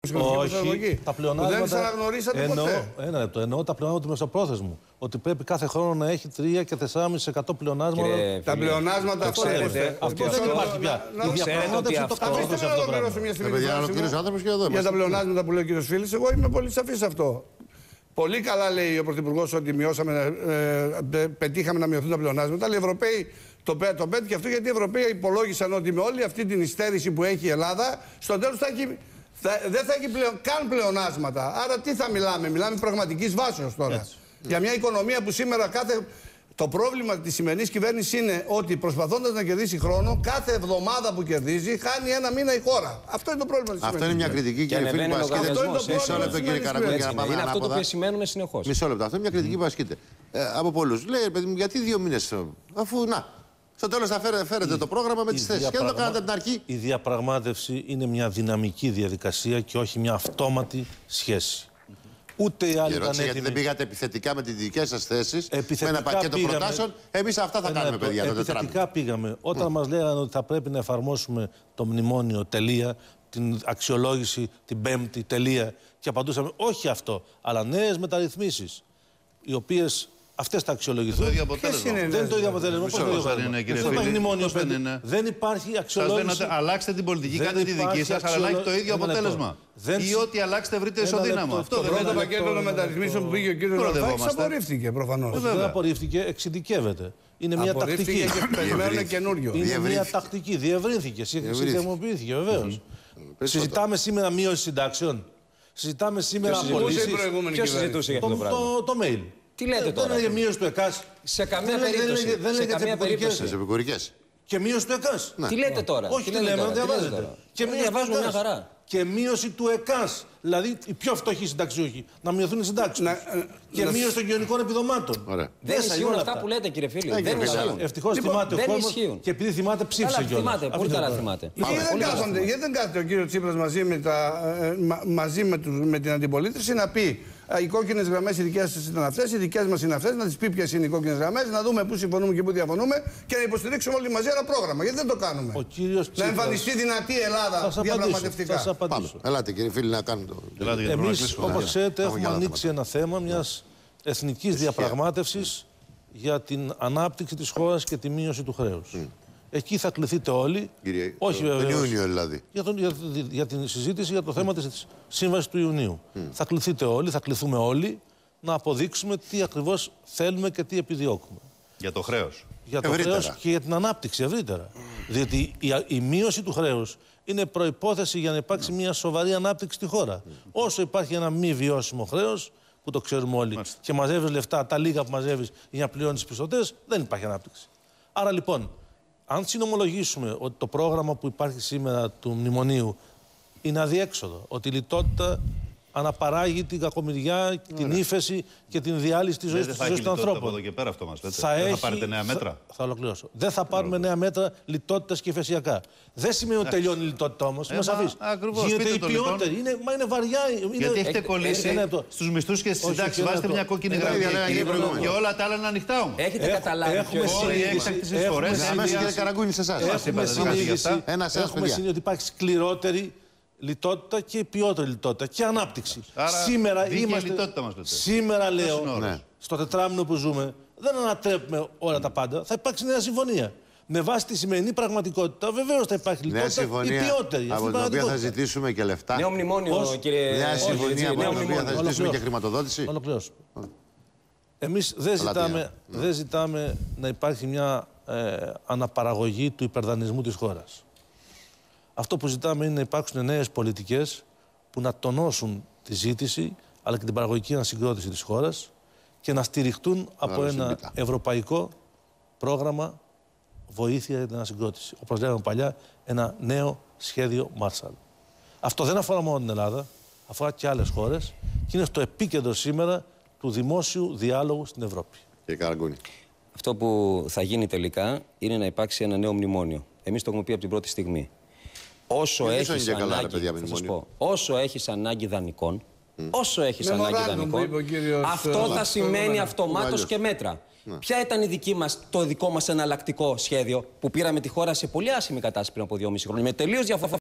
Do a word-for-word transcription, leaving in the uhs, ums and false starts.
ψυχολογική προσαρμογή. Τα πλεονάσματα. Δεν τις αναγνωρίσατε εννοώ, ποτέ. Ένα λεπτό. Εννοώ τα πλεονάσματα του μεσοπρόθεσμου. Ότι πρέπει κάθε χρόνο να έχει τρία και τέσσερα κόμμα πέντε τοις εκατό πλεονάσματα. Τα πλεονάσματα ξέρετε. Αυτό δεν υπάρχει πια. Η διαπραγμάτευση το καθόλου σε αυτό το πράγμα. Για τα πλεονάσματα που λέει ο κύριος Φίλης, εγώ είμαι πολύ σαφής σε αυτό. Πολύ καλά λέει ο Πρωθυπουργός ότι μειώσαμε, ε, πετύχαμε να μειωθούν τα πλεονάσματα. Αλλά οι Ευρωπαίοι το, το πέτυχε αυτό γιατί οι Ευρωπαίοι υπολόγισαν ότι με όλη αυτή την υστέρηση που έχει η Ελλάδα, στο τέλος θα έχει, θα, δεν θα έχει πλεον, καν πλεονάσματα. Άρα τι θα μιλάμε, μιλάμε πραγματικής βάσεως τώρα. Έτσι. Για μια οικονομία που σήμερα κάθε. Το πρόβλημα της σημερινής κυβέρνησης είναι ότι προσπαθώντας να κερδίσει χρόνο, κάθε εβδομάδα που κερδίζει, χάνει ένα μήνα η χώρα. Αυτό είναι το πρόβλημα της σημερινής. Αυτό είναι μια κριτική, κύριε Φίλη, που ασκείται. Μισό λεπτό, κύριε Καραγκούνη, για να πάμε είναι ανάποδα. αυτό το οποίο σημαίνουμε συνεχώς. Μισό λεπτό. Αυτό είναι μια κριτική που ασκείται. Ε, από πολλούς. Λέει, παιδί μου, γιατί δύο μήνες, αφού να. Στο τέλος θα φέρετε, φέρετε το πρόγραμμα με τις θέσεις. Και δεν το κάνατε από την αρχή. Η διαπραγμάτευση είναι μια δυναμική διαδικασία και όχι μια αυτόματη σχέση. Ούτε οι άλλοι ήταν έτοιμοι. Γιατί δεν πήγατε επιθετικά με τις δικές σας θέσεις, επιθετικά με ένα πακέτο πήγαμε, προτάσεων. Εμείς αυτά θα κάνουμε, παιδιά. Επιθετικά πήγαμε. Όταν mm. μας λέγανε ότι θα πρέπει να εφαρμόσουμε το μνημόνιο, τελεία, την αξιολόγηση την πέμπτη, τελεία, και απαντούσαμε όχι αυτό, αλλά νέες μεταρρυθμίσεις, οι οποίες αυτές θα αξιολογηθούν. Το ίδιο αποτέλεσμα. Δεν είναι το ίδιο αποτέλεσμα. Πώς το ίδιο. Δεν υπάρχει αξιολόγηση. Σας αλλάξτε την πολιτική, κάντε τη δική σας, αλλά να έχει το ίδιο αποτέλεσμα. Ή ότι αλλάξετε βρείτε ισοδύναμο. Αυτό δεν είναι. Το πρώτο πακέτο των μεταρρυθμίσεων που πήγε ο κύριος Βαρουφάκης απορρίφθηκε προφανώς. Δεν απορρίφθηκε, εξειδικεύεται. Είναι μια τακτική. Περιμένουμε καινούριο. Είναι μια τακτική. Διευρύνθηκε, συστημοποιήθηκε βεβαίως. Συζητάμε σήμερα μείωση συντάξεων. Συζητάμε σήμερα απολύσεις. Ποιος συζητούσε για αυτό το πράγμα? Το mail. Τι λέτε τώρα? Δεν είναι μείωση του ΕΚΑΣ. Σε καμία περίπτωση. Δεν σε καμία περίπτωση. Τις επικουρικές. Και μείωση του ΕΚΑΣ. Τι λέτε τώρα? Όχι, τι λέμε, δεν διαβάζετε. Και διαβάζουμε μια χαρά. Και μείωση του ΕΚΑΣ. Δηλαδή οι πιο φτωχοί συνταξιούχοι. Να μειωθούν οι συντάξεις. Και μείωση των κοινωνικών επιδομάτων. Δεν ισχύουν αυτά που λέτε, κύριε Φίλη. Δεν ισχύουν. Ευτυχώς θυμάται ο κόσμος. Και επειδή θυμάται, ψήφισε κιόλας. Θυμάται, πολύ καλά θυμάται. Γιατί δεν κάθεται ο κύριος Τσίπρας μαζί με την αντιπολίτευση να πει οι κόκκινες γραμμές οι δικές σας ήταν αυτές, οι δικές μας είναι αυτές, να τις πει ποιες είναι οι κόκκινες γραμμές, να δούμε πού συμφωνούμε και πού διαφωνούμε και να υποστηρίξουμε όλοι μαζί ένα πρόγραμμα. Γιατί δεν το κάνουμε? Ο κύριος Τσίπρας... Να εμφανιστεί δυνατή η Ελλάδα διαπραγματευτικά. Θα σας απαντήσω. Ελάτε, κύριε Φίλη, να κάνουμε το. Εμείς, όπως ξέρετε, έχουμε ανοίξει ένα θέμα μιας εθνικής διαπραγμάτευσης για την ανάπτυξη της χώρας και τη μείωση του χρέους. Εκεί θα κληθείτε όλοι. Κύριε, όχι τον βεβαίως, Ιούνιο δηλαδή. Για, τον, για, για την συζήτηση για το θέμα της σύμβασης του Ιουνίου. Mm. Θα κληθείτε όλοι, θα κληθούμε όλοι να αποδείξουμε τι ακριβώς θέλουμε και τι επιδιώκουμε. Για το χρέος. Για το χρέος και για την ανάπτυξη ευρύτερα. Mm. Διότι η, η μείωση του χρέους είναι προϋπόθεση για να υπάρξει mm. μια σοβαρή ανάπτυξη στη χώρα. Mm. Όσο υπάρχει ένα μη βιώσιμο χρέος, που το ξέρουμε όλοι, Μάλιστα. και μαζεύεις λεφτά, τα λίγα που μαζεύεις για να πληρώνεις τις πιστωτές, δεν υπάρχει ανάπτυξη. Άρα λοιπόν, αν συνομολογήσουμε ότι το πρόγραμμα που υπάρχει σήμερα του μνημονίου είναι αδιέξοδο, ότι η λιτότητα αναπαράγει την κακομοιριά, την ύφεση και την διάλυση της ζωής των ανθρώπων. Από εδώ και πέρα αυτό μας, έτσι. Θα δεν έχει, θα πάρετε νέα μέτρα. Θα, θα ολοκληρώσω. Δεν θα πάρουμε νέα μέτρα λιτότητας και υφεσιακά. Δεν σημαίνει ότι τελειώνει η λιτότητα όμως. Είμαι σαφής. Γίνεται η ποιότερη. Είναι, μα είναι βαριά. Είναι, γιατί έχετε κολλήσει στους μισθούς και στις συντάξεις. Βάζετε μια κόκκινη γραμμή και όλα τα άλλα είναι ανοιχτά όμως. Έχετε καταλάβει. Έχουμε συνείδηση. Έχουμε συνείδηση ότι υπάρχει σκληρότερη λιτότητα και ποιότερη λιτότητα και ανάπτυξη. Άρα, σήμερα είμαστε. Μας σήμερα λέω, ναι. στο τετράμινο που ζούμε, δεν ανατρέπουμε όλα τα πάντα. Θα υπάρξει νέα συμφωνία. Με βάση τη σημερινή πραγματικότητα, βεβαίως θα υπάρχει λιτότητα. Νέα συμφωνία. Η ποιότερη. Από την οποία θα ζητήσουμε και λεφτά. Νέο μνημόνιο, Ως... κύριε. Νέα συμφωνία από την οποία θα ζητήσουμε και χρηματοδότηση. Ολοκληρώσω. Εμείς δεν ζητάμε, δεν ζητάμε να υπάρχει μια ε, αναπαραγωγή του υπερδανισμού της χώρας. Αυτό που ζητάμε είναι να υπάρξουν νέες πολιτικές που να τονώσουν τη ζήτηση αλλά και την παραγωγική ανασυγκρότηση της χώρας και να στηριχτούν από ένα συμπίτα. ευρωπαϊκό πρόγραμμα βοήθεια για την ανασυγκρότηση. Όπως λέγαμε παλιά, ένα νέο σχέδιο Marshall. Αυτό δεν αφορά μόνο την Ελλάδα, αφορά και άλλες χώρες και είναι στο επίκεντρο σήμερα του δημόσιου διάλογου στην Ευρώπη. Κύριε Καραγκούνη. Αυτό που θα γίνει τελικά είναι να υπάρξει ένα νέο μνημόνιο. Εμείς το έχουμε πει από την πρώτη στιγμή. Όσο έχεις, ανάγκη, καλά, παιδιά, θα σας πω, όσο έχεις ανάγκη δανεικών, mm. όσο έχεις ανάγκη δανεικών, αυτό θα σημαίνει αυτομάτως και μέτρα. Ναι. Ποια ήταν η δική μας, το δικό μας εναλλακτικό σχέδιο που πήραμε τη χώρα σε πολύ άσχημη κατάσταση πριν από δυόμιση χρόνια, με τελείως διαφορετικά.